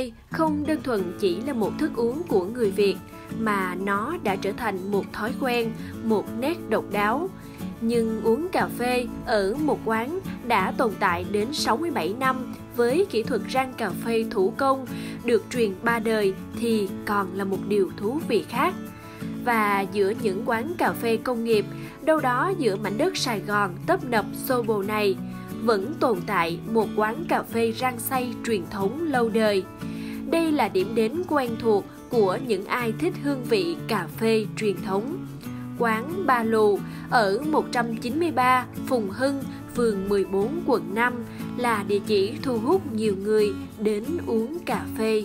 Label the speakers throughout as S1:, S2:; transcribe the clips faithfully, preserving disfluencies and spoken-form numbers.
S1: phê không đơn thuần chỉ là một thức uống của người Việt, mà nó đã trở thành một thói quen, một nét độc đáo. Nhưng uống cà phê ở một quán đã tồn tại đến sáu mươi bảy năm với kỹ thuật rang cà phê thủ công được truyền ba đời thì còn là một điều thú vị khác. Và giữa những quán cà phê công nghiệp, đâu đó giữa mảnh đất Sài Gòn tấp nập xô bồ này, vẫn tồn tại một quán cà phê rang xay truyền thống lâu đời. Đây là điểm đến quen thuộc của những ai thích hương vị cà phê truyền thống. Quán Ba Lù ở một trăm chín mươi ba Phùng Hưng, phường mười bốn, quận năm là địa chỉ thu hút nhiều người đến uống cà phê.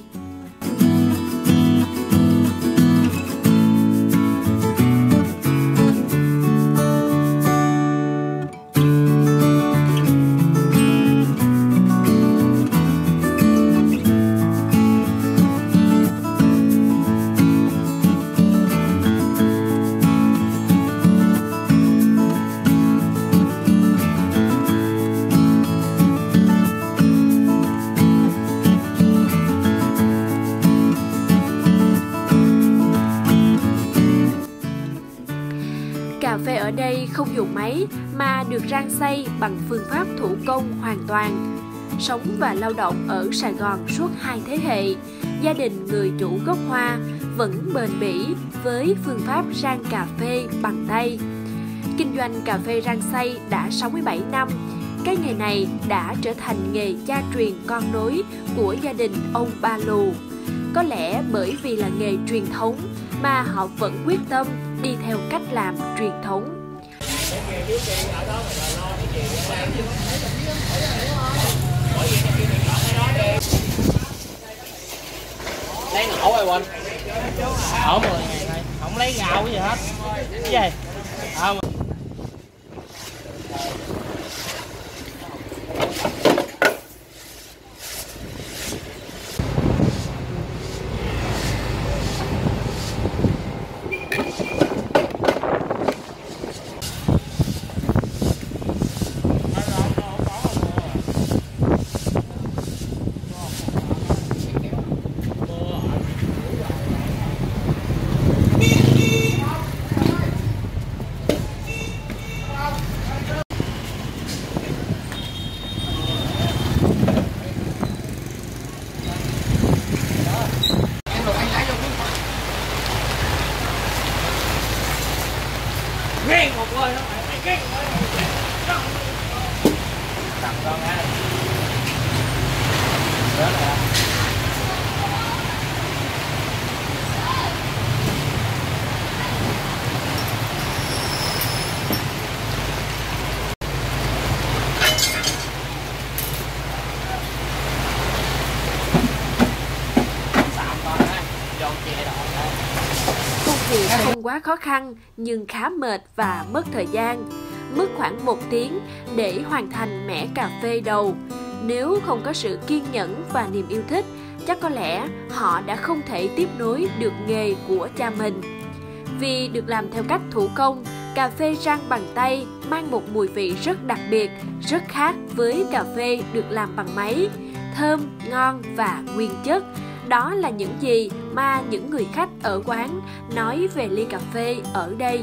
S1: Cà phê ở đây không dùng máy mà được rang xay bằng phương pháp thủ công hoàn toàn. Sống và lao động ở Sài Gòn suốt hai thế hệ, gia đình người chủ gốc Hoa vẫn bền bỉ với phương pháp rang cà phê bằng tay. Kinh doanh cà phê rang xay đã sáu mươi bảy năm, cái nghề này đã trở thành nghề cha truyền con nối của gia đình ông Ba Lù. Có lẽ bởi vì là nghề truyền thống mà họ vẫn quyết tâm đi theo cách làm truyền thống.
S2: Lấy ngộ rồi Quỳnh. Ở mười ngày này không lấy gạo cái gì hết. Cái gì? À, ghen một ơi nó phải ghen ơi. Tặng con ha. Đó là
S1: công việc không quá khó khăn nhưng khá mệt và mất thời gian, mất khoảng một tiếng để hoàn thành mẻ cà phê đầu. Nếu không có sự kiên nhẫn và niềm yêu thích, chắc có lẽ họ đã không thể tiếp nối được nghề của cha mình. Vì được làm theo cách thủ công, cà phê rang bằng tay mang một mùi vị rất đặc biệt, rất khác với cà phê được làm bằng máy. Thơm, ngon và nguyên chất. Đó là những gì mà những người khách ở quán nói về ly cà phê ở đây.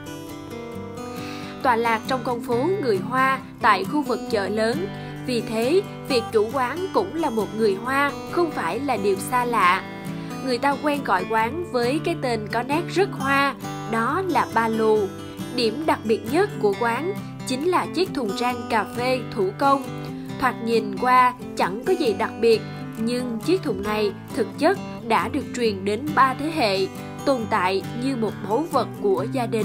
S1: Tọa lạc trong con phố người Hoa tại khu vực chợ lớn. Vì thế, việc chủ quán cũng là một người Hoa không phải là điều xa lạ. Người ta quen gọi quán với cái tên có nét rất Hoa, đó là Ba Lù. Điểm đặc biệt nhất của quán chính là chiếc thùng rang cà phê thủ công. Thoạt nhìn qua chẳng có gì đặc biệt, nhưng chiếc thùng này thực chất đã được truyền đến ba thế hệ, tồn tại như một báu vật của gia đình.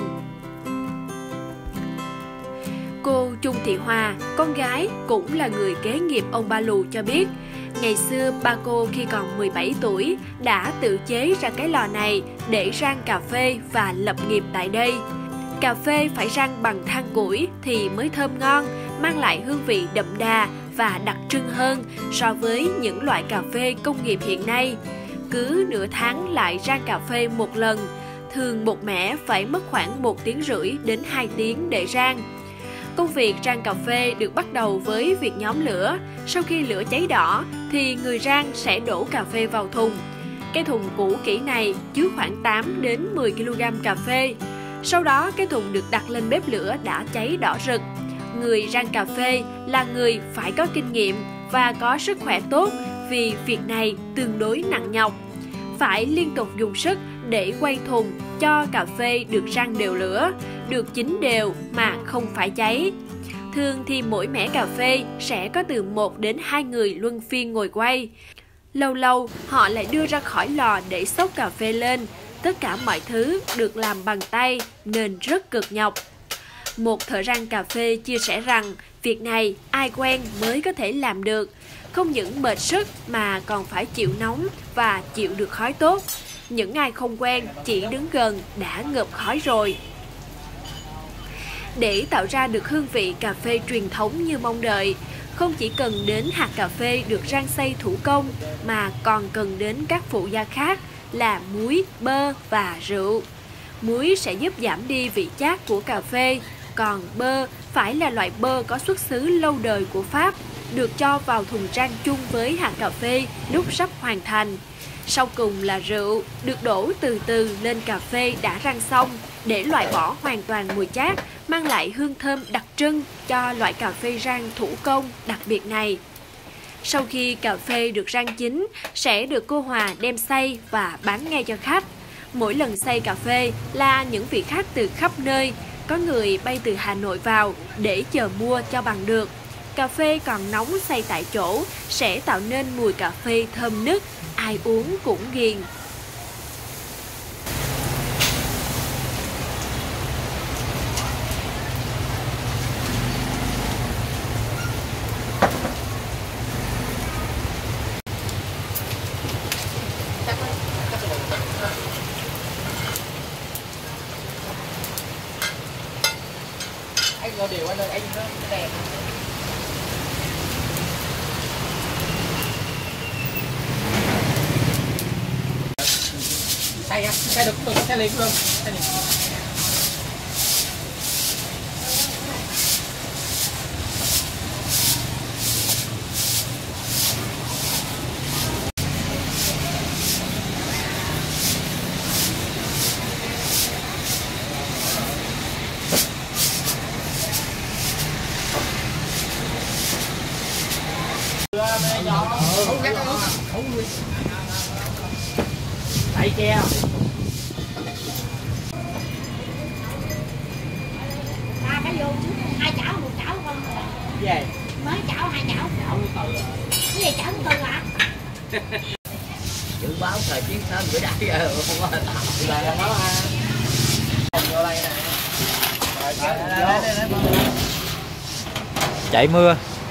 S1: Cô Trung Thị Hòa, con gái cũng là người kế nghiệp ông Ba Lù cho biết, ngày xưa ba cô khi còn mười bảy tuổi đã tự chế ra cái lò này để rang cà phê và lập nghiệp tại đây. Cà phê phải rang bằng than củi thì mới thơm ngon, mang lại hương vị đậm đà và đặc trưng hơn so với những loại cà phê công nghiệp hiện nay. Cứ nửa tháng lại rang cà phê một lần, thường một mẻ phải mất khoảng một tiếng rưỡi đến hai tiếng để rang. Công việc rang cà phê được bắt đầu với việc nhóm lửa. Sau khi lửa cháy đỏ thì người rang sẽ đổ cà phê vào thùng. Cái thùng cũ kỹ này chứa khoảng tám đến mười ki lô gam cà phê. Sau đó cái thùng được đặt lên bếp lửa đã cháy đỏ rực. Người rang cà phê là người phải có kinh nghiệm và có sức khỏe tốt vì việc này tương đối nặng nhọc. Phải liên tục dùng sức để quay thùng cho cà phê được rang đều lửa, được chín đều mà không phải cháy. Thường thì mỗi mẻ cà phê sẽ có từ một đến hai người luân phiên ngồi quay. Lâu lâu họ lại đưa ra khỏi lò để xốc cà phê lên. Tất cả mọi thứ được làm bằng tay nên rất cực nhọc. Một thợ rang cà phê chia sẻ rằng việc này ai quen mới có thể làm được. Không những mệt sức mà còn phải chịu nóng và chịu được khói tốt. Những ai không quen chỉ đứng gần đã ngợp khói rồi. Để tạo ra được hương vị cà phê truyền thống như mong đợi, không chỉ cần đến hạt cà phê được rang xay thủ công mà còn cần đến các phụ gia khác là muối, bơ và rượu. Muối sẽ giúp giảm đi vị chát của cà phê, còn bơ phải là loại bơ có xuất xứ lâu đời của Pháp, được cho vào thùng rang chung với hạt cà phê lúc sắp hoàn thành. Sau cùng là rượu, được đổ từ từ lên cà phê đã rang xong để loại bỏ hoàn toàn mùi chát, mang lại hương thơm đặc trưng cho loại cà phê rang thủ công đặc biệt này. Sau khi cà phê được rang chín, sẽ được cô Hòa đem xay và bán ngay cho khách. Mỗi lần xay cà phê là những vị khách từ khắp nơi, có người bay từ Hà Nội vào để chờ mua cho bằng được. Cà phê còn nóng xay tại chỗ sẽ tạo nên mùi cà phê thơm nức, ai uống cũng ghiền.
S2: Anh ngồi điều anh ơi, anh nó đẹp. Xay á, xay được tôi xay liền luôn. Xay liền. Đẩy treo.
S3: Ba cái vô trước hai chảo một chảo không?
S2: Về.
S3: Mới chảo hai chảo.
S2: Chảo từ.
S3: Cái gì chảo từ hả?
S4: Dự báo thời tiết sớm bữa đây rồi không có tao.
S2: Là nó ha. Vô đây nè.
S4: Chạy mưa.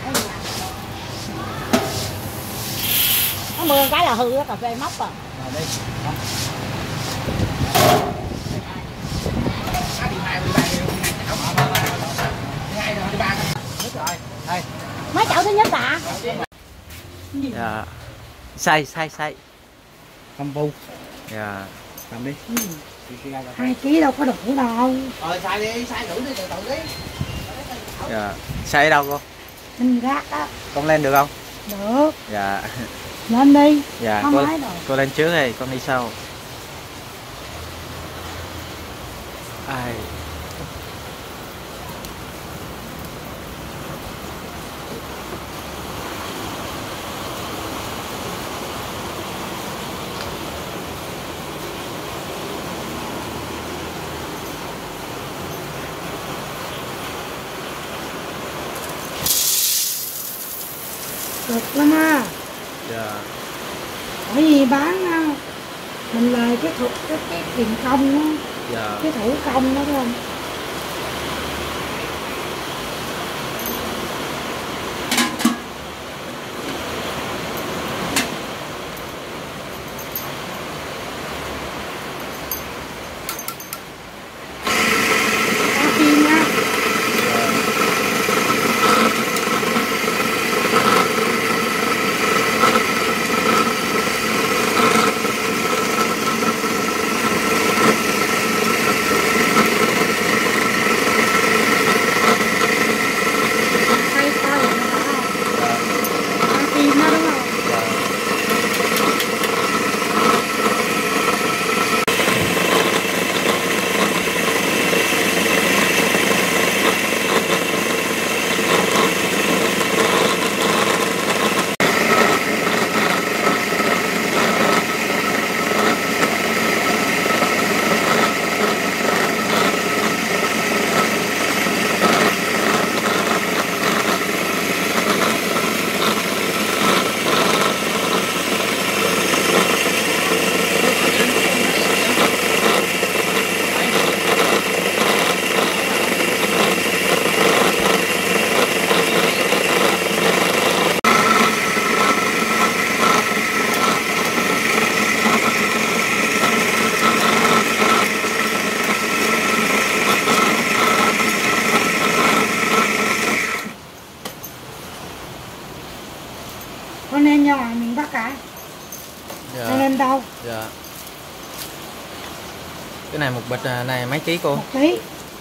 S3: Có mưa cái là hư á, cà phê mốc rồi.
S2: Rồi đi.
S3: Mấy chảo thứ nhất à?
S4: Dạ. Xay xay xay.
S2: Không bu.
S4: Dạ.
S2: Cầm đi.
S3: Hai ký đâu có đủ đâu.
S2: Rồi xay đi, xay đủ đi từ từ đi.
S4: Dạ. Xay ở đâu cô?
S3: Mình gác á.
S4: Con lên được không?
S3: Được.
S4: Dạ.
S3: Lên đi.
S4: Dạ.
S3: Không
S4: Cô,
S3: nói rồi.
S4: cô lên trước đi, con đi sau. Ai.
S3: Được lắm ha.
S4: Dạ.
S3: Bởi vì bán mình lời cái thuộc cái, cái tiền công á,
S4: Dạ.
S3: cái thủ công đó phải không? Cá chiên nha.
S4: này một bịch này mấy ký cô?
S3: Một ký.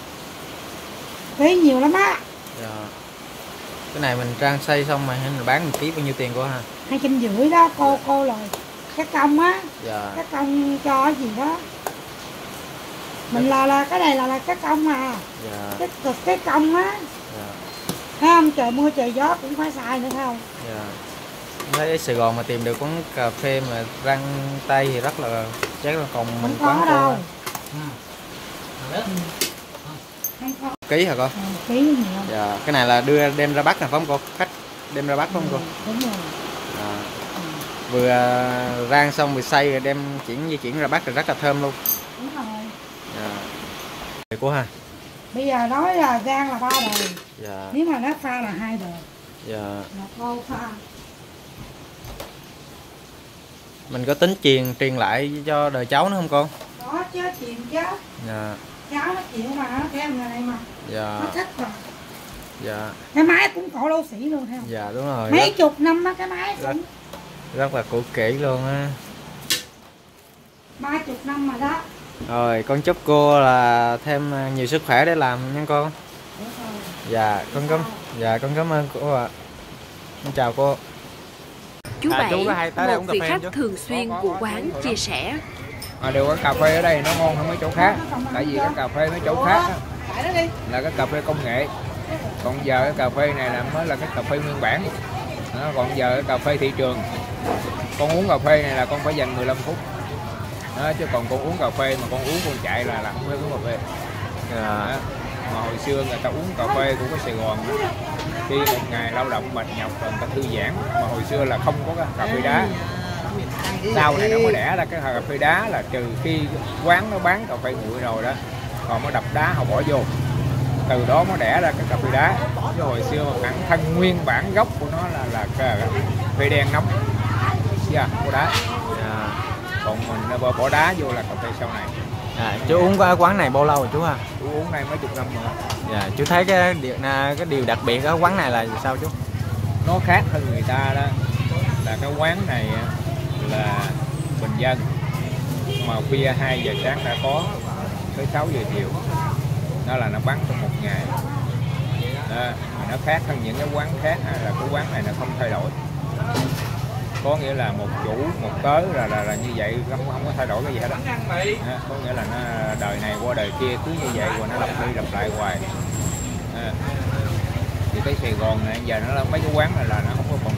S3: Ký nhiều lắm á.
S4: Dạ. Cái này mình rang xay xong mà mình bán một ký bao nhiêu tiền cô ha?
S3: Hai trăm rưỡi đó cô cô rồi. Cái công á.
S4: Dạ.
S3: Cái công cho gì đó. Mình là là cái này là là cái công à.
S4: Dạ.
S3: Cái cực cái công á.
S4: Dạ.
S3: Thấy không? Trời mưa trời gió cũng phải xài nữa thấy không?
S4: Dạ. Thấy ở Sài Gòn mà tìm được quán cà phê mà rang tay thì rất là chắc là còn mình
S3: Không có đâu.
S2: Ừ.
S3: Không có.
S4: Ký hả cô?
S3: Ừ, ký nhiều.
S4: Dạ. Cái này là đưa đem ra Bắc là phải không cô? Khách đem ra Bắc phải không cô?
S3: Đúng rồi.
S4: À.
S3: Ừ.
S4: Vừa rang xong vừa xay rồi đem chuyển di chuyển ra Bắc rồi rất là thơm luôn.
S3: Đúng rồi.
S4: Dạ. Vậy cô ha.
S3: Bây giờ nói là rang là ba đời.
S4: Dạ.
S3: Nếu mà nó pha là hai đời.
S4: Dạ.
S3: Là cô pha.
S4: Mình có tính truyền truyền lại cho đời cháu nữa không cô?
S3: Có chứ, chuyện chứ.
S4: Dạ.
S3: Cháu nó chịu mà, nó theo người này mà.
S4: Dạ.
S3: Nó thích mà.
S4: Dạ.
S3: Cái máy cũng cổ đô sĩ luôn theo.
S4: Dạ đúng rồi.
S3: Mấy
S4: rất,
S3: chục năm á cái máy cũng.
S4: rất là cũ kỹ luôn á.
S3: Ba chục năm mà đó.
S4: Rồi con chúc cô là thêm nhiều sức khỏe để làm nha cô. Dạ con cảm dạ con cảm ơn cô ạ. Con chào cô.
S1: Chú
S4: À,
S1: Bảy,
S4: chú có hay tới đây
S1: một
S4: uống cà
S1: vị
S4: phê
S1: khách
S4: không chú?
S1: thường xuyên của quán, chia sẻ.
S5: À, điều cái cà phê ở đây nó ngon hơn mấy chỗ khác, tại vì cái cà phê mấy chỗ khác á, là cái cà phê công nghệ, còn giờ cái cà phê này là mới là cái cà phê nguyên bản. Đó, còn giờ cái cà phê thị trường, con uống cà phê này là con phải dành mười lăm phút. Đó, chứ còn con uống cà phê mà con uống con chạy là là không phải uống cà phê. Đó, mà hồi xưa người ta uống cà phê của cái Sài Gòn đó, khi một ngày lao động mệt nhọc rồi người ta thư giãn, mà hồi xưa là không có cái cà phê đá. Sau này nó mới đẻ ra cái cà phê đá, là trừ khi quán nó bán cà phê nguội rồi đó, còn nó đập đá họ bỏ vô, từ đó mới đẻ ra cái cà phê đá. Chứ hồi xưa mà bản thân nguyên bản gốc của nó là là cà phê đen nóng, yeah, có đá.
S4: Dạ.
S5: Còn mình bỏ, bỏ đá vô là cà phê sau này.
S4: À, chú uống cái quán này bao lâu rồi chú ha?
S5: Chú uống này mấy chục năm rồi.
S4: Dạ, chú thấy cái điều cái điều đặc biệt ở quán này là sao chú?
S5: Nó khác hơn người ta đó là cái quán này là bình dân, mà khuya hai giờ sáng đã có, tới sáu giờ chiều, đó là nó bán trong một ngày. Đó, mà nó khác hơn những cái quán khác là cái quán này nó không thay đổi, có nghĩa là một chủ một tới là là, là như vậy, không không có thay đổi cái gì hết đó. Đó, có nghĩa là nó đời này qua đời kia cứ như vậy rồi nó lặp đi lặp lại hoài. Đó. Thì cái Sài Gòn này giờ nó là mấy cái quán này là nó không có còn.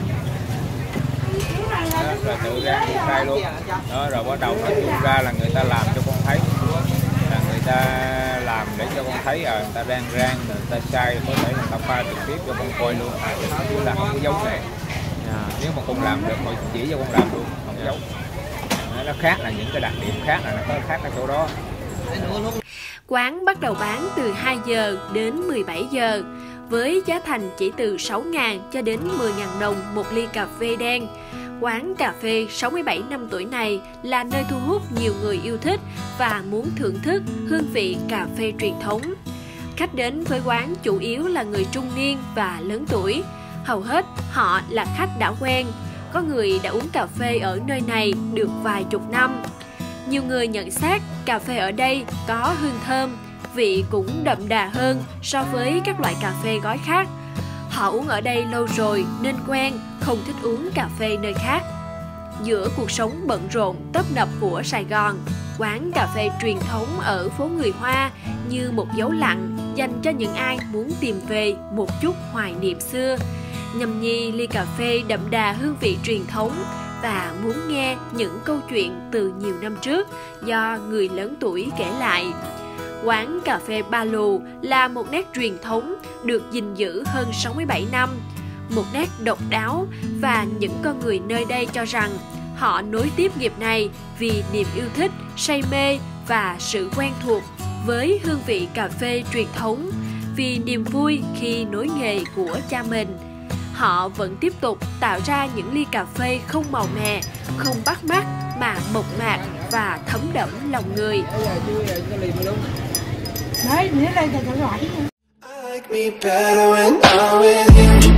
S5: Đó, rồi tự ra tự khai luôn. Đó, rồi bắt đầu nó tung ra là người ta làm cho con thấy, là người ta làm để cho con thấy, à, người ta rang rang, người ta sai, có thể người ta pha trực tiếp cho con coi luôn, chứ là không có giấu nghề. Nếu mà con làm được mà chỉ cho con làm luôn, không giấu. Đó, nó khác là những cái đặc điểm khác là nó có khác ở chỗ đó.
S1: Quán bắt đầu bán từ hai giờ đến mười bảy giờ, với giá thành chỉ từ sáu nghìn cho đến mười nghìn đồng một ly cà phê đen. Quán cà phê sáu mươi bảy năm tuổi này là nơi thu hút nhiều người yêu thích và muốn thưởng thức hương vị cà phê truyền thống. Khách đến với quán chủ yếu là người trung niên và lớn tuổi. Hầu hết họ là khách đã quen, có người đã uống cà phê ở nơi này được vài chục năm. Nhiều người nhận xét cà phê ở đây có hương thơm, vị cũng đậm đà hơn so với các loại cà phê gói khác. Họ uống ở đây lâu rồi nên quen, không thích uống cà phê nơi khác. Giữa cuộc sống bận rộn tấp nập của Sài Gòn, quán cà phê truyền thống ở phố người Hoa như một dấu lặng dành cho những ai muốn tìm về một chút hoài niệm xưa, nhâm nhi ly cà phê đậm đà hương vị truyền thống và muốn nghe những câu chuyện từ nhiều năm trước do người lớn tuổi kể lại. Quán cà phê Ba Lù là một nét truyền thống được gìn giữ hơn sáu mươi bảy năm, một nét độc đáo, và những con người nơi đây cho rằng họ nối tiếp nghiệp này vì niềm yêu thích, say mê và sự quen thuộc với hương vị cà phê truyền thống, vì niềm vui khi nối nghề của cha mình. Họ vẫn tiếp tục tạo ra những ly cà phê không màu mè, không bắt mắt mà mộc mạc và thấm đẫm lòng người.
S3: Đấy, nếu lên cho loại.
S6: I like me better when I'm with you.